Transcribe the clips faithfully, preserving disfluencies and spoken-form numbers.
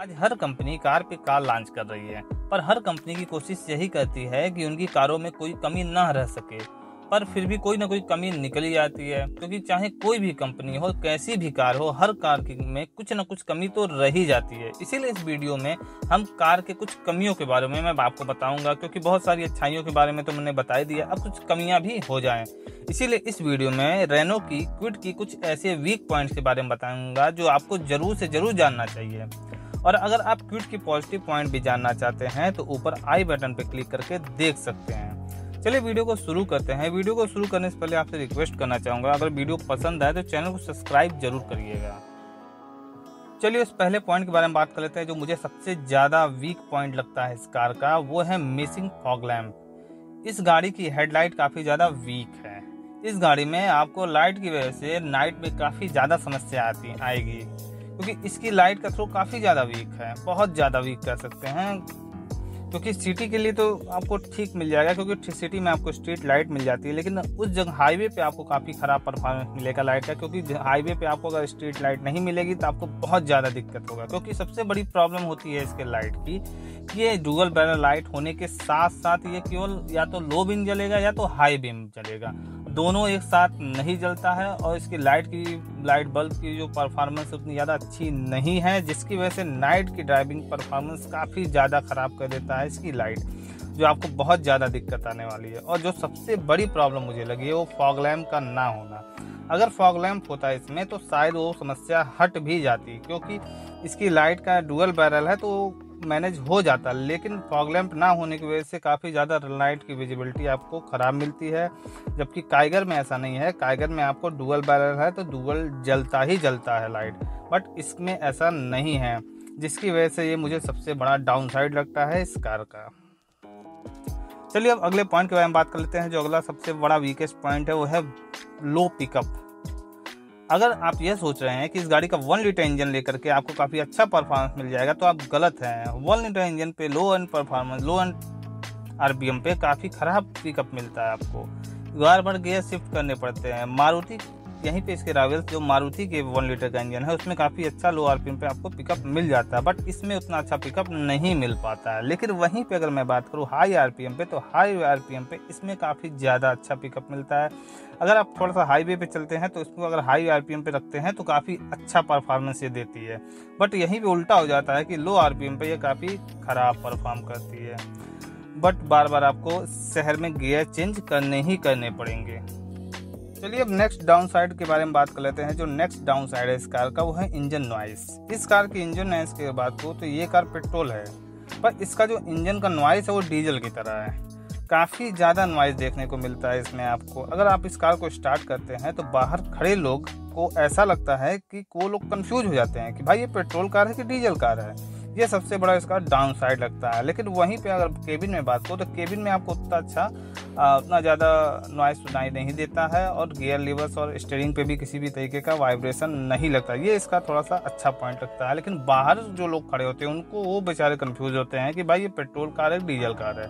आज हर company car पे कार लॉन्च कर रही है, पर हर कंपनी की कोशिश यही करती है कि उनकी कारों में कोई कमी ना रह सके। पर फिर भी कोई ना कोई कमी निकल ही आती है, क्योंकि चाहे कोई भी कंपनी हो, कैसी भी कार हो, हर कार की में कुछ ना कुछ कमी तो रह ही जाती है। इसीलिए इस वीडियो में हम कार के कुछ कमियों के बारे में मैं आपको बताऊंगा, क्योंकि बहुत सारी अच्छाइयों के बारे में तो मैंने बता ही दिया, अब कुछ कमियां भी हो जाएं। इसीलिए इस वीडियो में रेनो की क्विड की कुछ ऐसे वीक पॉइंट्स के बारे में बताऊंगा जो आपको जरूर से जरूर जानना चाहिए। और अगर आप क्विड की पॉजिटिव पॉइंट भी जानना चाहते हैं तो ऊपर आई बटन पर क्लिक करके देख सकते हैं। चलिए वीडियो को शुरू करते हैं। वीडियो को शुरू करने से पहले आपसे रिक्वेस्ट करना चाहूँगा, अगर वीडियो पसंद आए तो चैनल को सब्सक्राइब जरूर करिएगा। चलिए उस पहले पॉइंट के बारे में बात कर लेते हैं जो मुझे सबसे ज़्यादा वीक पॉइंट लगता है इस कार का, वो है मिसिंग फॉग लैम्प। इस गाड़ी की हेडलाइट काफ़ी ज़्यादा वीक है। इस गाड़ी में आपको लाइट की वजह से नाइट में काफ़ी ज़्यादा समस्या आती आएगी, क्योंकि इसकी लाइट का थ्रो काफ़ी ज़्यादा वीक है, बहुत ज़्यादा वीक कर सकते हैं। क्योंकि सिटी के लिए तो आपको ठीक मिल जाएगा, क्योंकि सिटी में आपको स्ट्रीट लाइट मिल जाती है, लेकिन उस जगह हाईवे पे आपको काफ़ी ख़राब परफॉर्मेंस मिलेगा लाइट का, क्योंकि हाईवे पे आपको अगर स्ट्रीट लाइट नहीं मिलेगी तो आपको बहुत ज़्यादा दिक्कत होगा। क्योंकि सबसे बड़ी प्रॉब्लम होती है इसके लाइट की कि ये डुअल बैरल लाइट होने के साथ साथ ये केवल या तो लो बीम जलेगा या तो हाई बीम जलेगा, दोनों एक साथ नहीं जलता है। और इसकी लाइट की लाइट बल्ब की जो परफॉर्मेंस उतनी ज़्यादा अच्छी नहीं है, जिसकी वजह से नाइट की ड्राइविंग परफॉर्मेंस काफ़ी ज़्यादा ख़राब कर देता है इसकी लाइट, जो आपको बहुत ज़्यादा दिक्कत आने वाली है। और जो सबसे बड़ी प्रॉब्लम मुझे लगी है वो फॉग लैम्प का ना होना। अगर फॉग लैम्प होता इसमें तो शायद वो समस्या हट भी जाती, क्योंकि इसकी लाइट का डुअल बैरल है तो मैनेज हो जाता, लेकिन फॉग लैम्प ना होने की वजह से काफ़ी ज़्यादा लाइट की विजिबिलिटी आपको ख़राब मिलती है। जबकि काइगर में ऐसा नहीं है, काइगर में आपको डुअल बैरल है तो डुअल जलता ही जलता है लाइट, बट इसमें ऐसा नहीं है, जिसकी वजह से ये मुझे सबसे बड़ा डाउन साइड लगता है इस कार का। चलिए अब अगले पॉइंट के बारे में बात कर लेते हैं। जो अगला सबसे बड़ा वीकेस्ट पॉइंट है वो है लो पिकअप। अगर आप ये सोच रहे हैं कि इस गाड़ी का वन लीटर इंजन लेकर के आपको काफ़ी अच्छा परफॉर्मेंस मिल जाएगा तो आप गलत हैं। वन लीटर इंजन पे low end performance, low end RPM पे काफ़ी ख़राब पिकअप मिलता है आपको, बार बार गियर शिफ्ट करने पड़ते हैं। मारुति यहीं पे इसके रावल्स जो मारुति के वन लीटर का इंजन है उसमें काफ़ी अच्छा लो आरपीएम पे आपको पिकअप मिल जाता है, बट इसमें उतना अच्छा पिकअप नहीं मिल पाता है। लेकिन वहीं पे अगर मैं बात करूँ हाई आरपीएम पे, तो हाई आरपीएम पे इसमें काफ़ी ज़्यादा अच्छा पिकअप मिलता है। अगर आप थोड़ा सा हाईवे पे चलते हैं तो इसको अगर हाई आरपीएम पे रखते हैं तो काफ़ी अच्छा परफॉर्मेंस ये देती है, बट यहीं पे उल्टा हो जाता है कि लो आरपीएम पे ये काफ़ी ख़राब परफॉर्म करती है, बट बार बार आपको शहर में गियर चेंज करने ही करने पड़ेंगे। चलिए अब नेक्स्ट डाउन साइड के बारे में बात कर लेते हैं। जो नेक्स्ट डाउन साइड है इस कार का वो है इंजन नॉइस। इस कार की इंजन नॉइस की बात करूँ तो ये कार पेट्रोल है, पर इसका जो इंजन का नॉइस है वो डीजल की तरह है। काफ़ी ज़्यादा नॉइस देखने को मिलता है इसमें आपको। अगर आप इस कार को स्टार्ट करते हैं तो बाहर खड़े लोग को ऐसा लगता है कि वो लोग कंफ्यूज हो जाते हैं कि भाई ये पेट्रोल कार है कि डीजल कार है। ये सबसे बड़ा इसका डाउन साइड लगता है। लेकिन वहीं पे अगर केबिन में बात करो तो केबिन में आपको उतना अच्छा उतना ज़्यादा नॉइस सुनाई नहीं देता है, और गियर लीवर्स और स्टीयरिंग पे भी किसी भी तरीके का वाइब्रेशन नहीं लगता। ये इसका थोड़ा सा अच्छा पॉइंट लगता है। लेकिन बाहर जो लोग खड़े होते हैं उनको वो बेचारे कंफ्यूज होते हैं कि भाई ये पेट्रोल कार है डीजल कार है।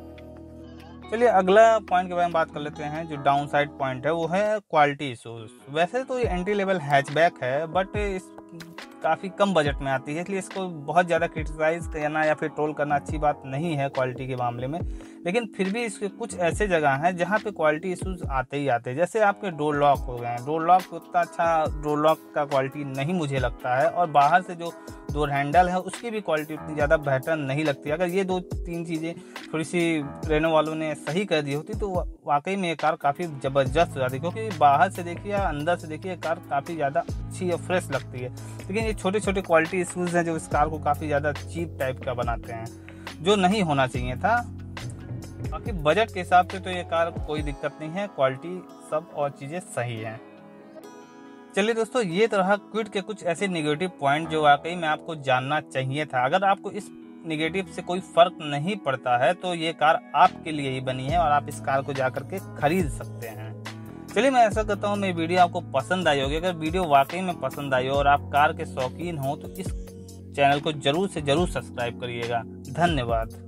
चलिए अगला पॉइंट के बारे में बात कर लेते हैं। जो डाउन साइड पॉइंट है वो है क्वालिटी इशूज़। वैसे तो ये एंट्री लेवल हैचबैक है, बट इस काफ़ी कम बजट में आती है, इसलिए इसको बहुत ज़्यादा क्रिटिसाइज करना या फिर ट्रोल करना अच्छी बात नहीं है क्वालिटी के मामले में। लेकिन फिर भी इसके कुछ ऐसे जगह हैं जहाँ पे क्वालिटी इशूज़ आते ही आते हैं। जैसे आपके डोर लॉक हो गए हैं, डोर लॉक उतना अच्छा डोर लॉक का क्वालिटी नहीं मुझे लगता है, और बाहर से जो डोर हैंडल है उसकी भी क्वालिटी उतनी ज़्यादा बेहतर नहीं लगती। अगर ये दो तीन चीज़ें थोड़ी सी रेनो वालों ने सही कर दी होती तो वाकई में ये कार काफ़ी ज़बरदस्त हो जाती, क्योंकि बाहर से देखिए या अंदर से देखिए कार काफ़ी ज़्यादा अच्छी और फ्रेश लगती है। लेकिन ये छोटे छोटे क्वालिटी इशूज़ हैं जो इस कार को काफ़ी ज़्यादा चीप टाइप का बनाते हैं, जो नहीं होना चाहिए था। बाकी बजट के हिसाब से तो ये कार कोई दिक्कत नहीं है, क्वालिटी सब और चीज़ें सही हैं। चलिए दोस्तों, ये तरह क्विड के कुछ ऐसे नेगेटिव पॉइंट जो वाकई में आपको जानना चाहिए था। अगर आपको इस नेगेटिव से कोई फर्क नहीं पड़ता है तो ये कार आपके लिए ही बनी है और आप इस कार को जाकर के खरीद सकते हैं। चलिए मैं ऐसा करता हूँ, मेरी वीडियो आपको पसंद आई होगी। अगर वीडियो वाकई में पसंद आई हो और आप कार के शौकीन हो तो इस चैनल को जरूर से जरूर सब्सक्राइब करिएगा। धन्यवाद।